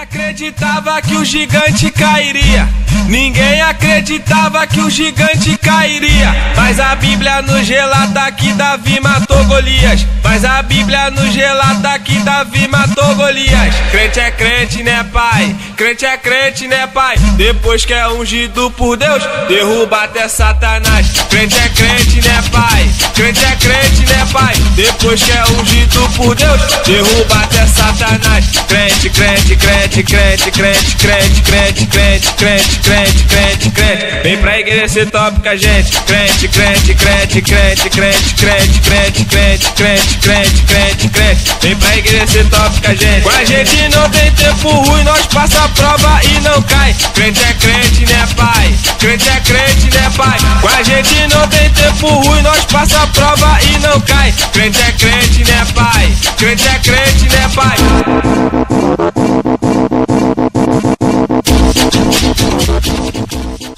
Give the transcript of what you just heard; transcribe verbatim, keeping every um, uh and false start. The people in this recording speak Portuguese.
acreditava que o gigante cairia. Ninguém acreditava que o gigante cairia. Mas a Bíblia nos relata que Davi matou Golias. Mas a Bíblia nos relata que Davi matou Golias. Crente é crente, né, pai? Crente é crente, né, pai? Depois que é ungido por Deus, derruba até Satanás. Crente é crente, né, pai? Crente é crente, né, pai? Depois que é ungido por Deus, derruba até Satanás. Crente, crente, crente, crente, crente, crente, crente, crente, crente, crente, crente, crente. Vem pra igreja ser top com a gente. Crente, crente, crente, crente, crente, crente, crente, crente, crente, crente, crente, crente. Vem pra igreja ser top com a gente. Com a gente não tem tempo ruim, nós passa a prova e não cai. Crente é crente, né, pai? Crente é crente, né, pai? Com a gente não tem tempo ruim, nós passa a prova e não cai. Crente é crente, né, pai? Crente é crente, né, pai? Thank you.